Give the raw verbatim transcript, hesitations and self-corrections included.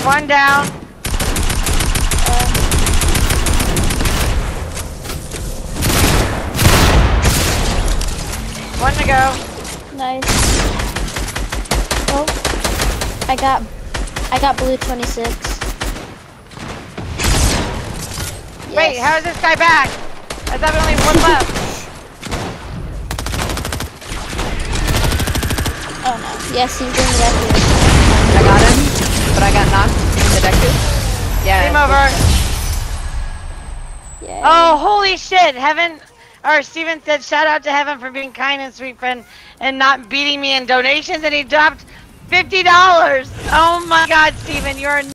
One down. Uh, One to go. nice. Oh, I got, I got blue twenty-six. Wait, how is this guy back? I thought only one left. Oh no. Yes, he's doing back here. I got him, but I got knocked in the deck too. Yeah. Game over. Yeah. Oh, holy shit, Heaven. Or Steven said, shout out to Heaven for being kind and sweet friend and not beating me in donations, and he dropped fifty dollars. Oh my God, Steven, you're a